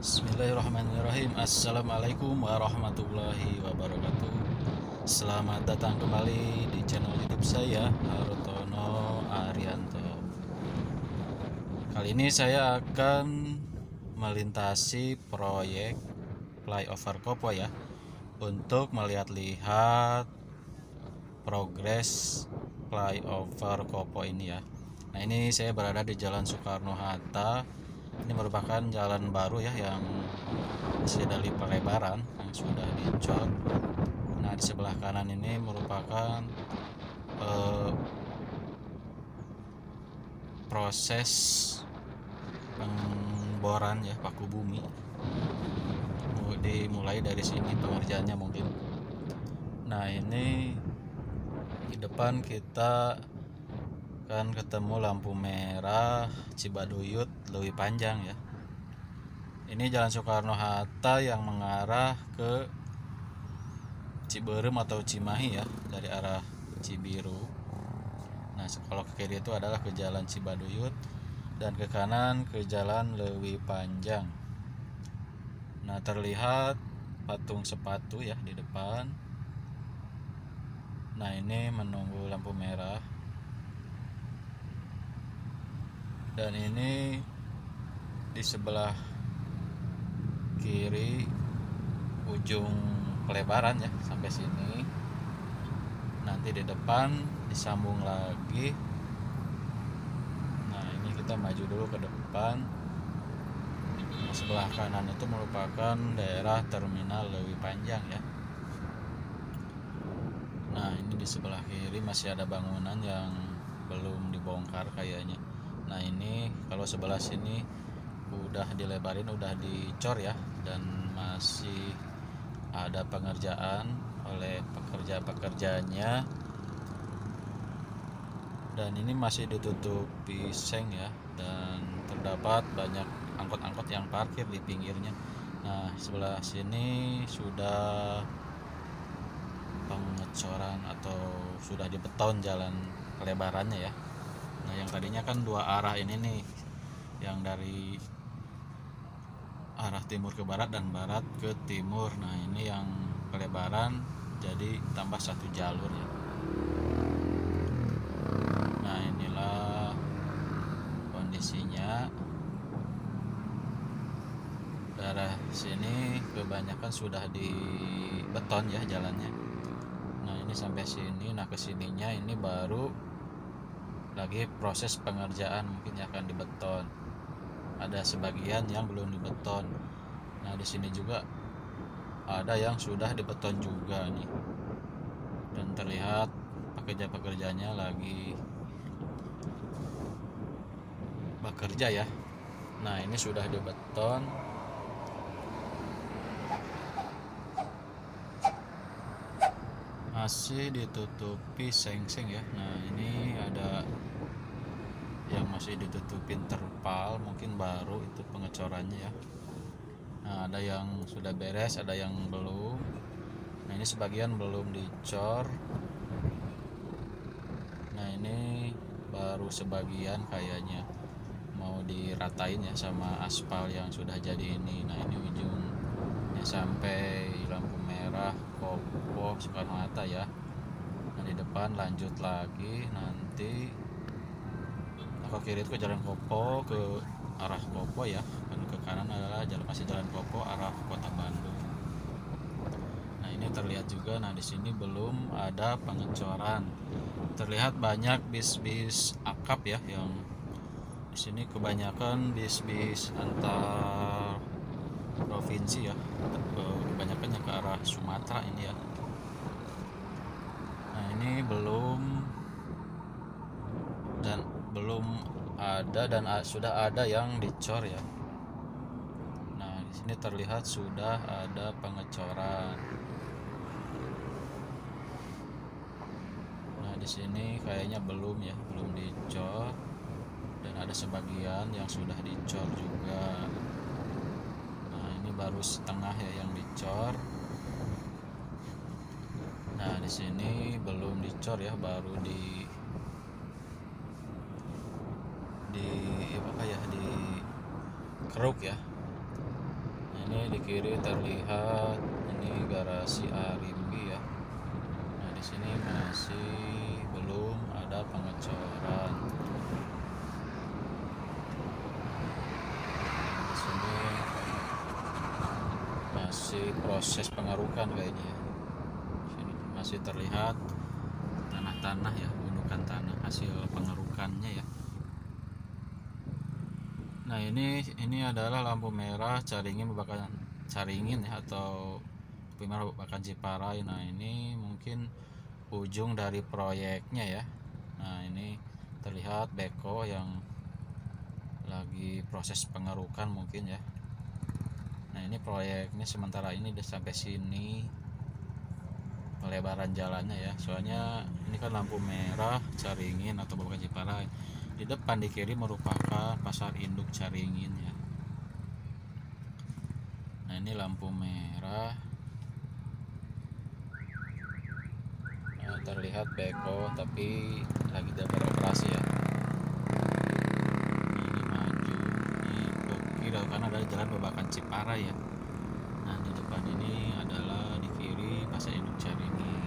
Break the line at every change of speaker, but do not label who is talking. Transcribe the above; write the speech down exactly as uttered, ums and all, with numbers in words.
Bismillahirrahmanirrahim. Assalamualaikum warahmatullahi wabarakatuh. Selamat datang kembali di channel YouTube saya, Harutono Arianto. Kali ini saya akan melintasi proyek flyover Kopo ya, untuk melihat-lihat progres flyover Kopo ini ya. Nah, ini saya berada di Jalan Soekarno-Hatta. Ini merupakan jalan baru ya, yang sudah di pelebaran, yang sudah dicor. Nah, di sebelah kanan ini merupakan eh, proses pemboran ya, paku bumi. Dimulai dari sini pengerjaannya mungkin. Nah, ini di depan kita kan ketemu lampu merah Cibaduyut Leuwi Panjang ya. Ini Jalan Soekarno-Hatta yang mengarah ke Ciberem atau Cimahi ya, dari arah Cibiru. Nah, kalau ke kiri itu adalah ke Jalan Cibaduyut, dan ke kanan ke Jalan Leuwi Panjang. Nah, terlihat patung sepatu ya di depan. Nah, ini menunggu lampu merah. Dan ini di sebelah kiri ujung pelebaran ya, sampai sini. Nanti di depan disambung lagi. Nah, ini kita maju dulu ke depan. Nah, sebelah kanan itu merupakan daerah terminal Leuwi Panjang ya. Nah, ini di sebelah kiri masih ada bangunan yang belum dibongkar kayaknya. Nah, ini kalau sebelah sini udah dilebarin, udah dicor ya, dan masih ada pengerjaan oleh pekerja-pekerjanya. Dan ini masih ditutupi seng ya, dan terdapat banyak angkot-angkot yang parkir di pinggirnya. Nah, sebelah sini sudah pengecoran atau sudah dibeton jalan pelebarannya ya. Nah, yang tadinya kan dua arah ini nih, yang dari arah timur ke barat dan barat ke timur. Nah, ini yang pelebaran jadi tambah satu jalur ya. Nah, inilah kondisinya. Daerah sini kebanyakan sudah dibeton ya jalannya. Nah, ini sampai sini. Nah, kesininya ini baru lagi proses pengerjaan, mungkin akan dibeton. Ada sebagian yang belum dibeton. Nah, di sini juga ada yang sudah dibeton juga nih. Dan terlihat pekerja-pekerjanya lagi bekerja ya. Nah, ini sudah dibeton. Masih ditutupi seng-seng ya. Nah, ini ada yang masih ditutupin terpal, mungkin baru itu pengecorannya ya. Nah, ada yang sudah beres, ada yang belum. Nah, ini sebagian belum dicor. Nah, ini baru sebagian kayaknya mau diratain ya sama aspal yang sudah jadi ini. Nah, ini ujungnya sampai lampu merah Kopo Soekarno-Hatta ya. Nah, di depan lanjut lagi, nanti ke kiri itu ke Jalan Kopo, ke arah Kopo ya, dan ke kanan adalah jalan masih Jalan Kopo arah Kota Bandung. Nah, ini terlihat juga. Nah, di sini belum ada pengecoran. Terlihat banyak bis-bis akap ya, yang di sini kebanyakan bis-bis antar provinsi ya, kebanyakannya ke arah Sumatera ini ya. Nah, ini belum dan belum ada dan sudah ada yang dicor ya. Nah, di sini terlihat sudah ada pengecoran. Nah, di sini kayaknya belum ya, belum dicor, dan ada sebagian yang sudah dicor juga. Nah, ini baru setengah ya yang dicor. Nah, di sini belum dicor ya, baru di di apa ya, di keruk ya. Ini di kiri terlihat ini garasi Arimbi ya. Nah di sini masih belum ada pengecoran. Di sini masih proses pengerukan kayaknya ya. Sini masih terlihat tanah-tanah ya, gundukan tanah hasil pengerukannya ya. Nah ini ini adalah lampu merah Caringin Babakan Caringin ya, atau lampu merah Babakan Ciparai. Nah ini mungkin ujung dari proyeknya ya. Nah ini terlihat beko yang lagi proses pengerukan mungkin ya. Nah ini proyeknya sementara ini udah sampai sini pelebaran jalannya ya. Soalnya ini kan lampu merah Caringin atau Babakan Ciparai. Di depan di kiri merupakan pasar induk Caringin ya. Nah ini lampu merah. Nah, terlihat beko tapi lagi tidak beroperasi ya. Ini maju, ini ke kiri karena ada jalan Babakan Ciparai ya. Nah di depan ini adalah di kiri pasar induk Caringin.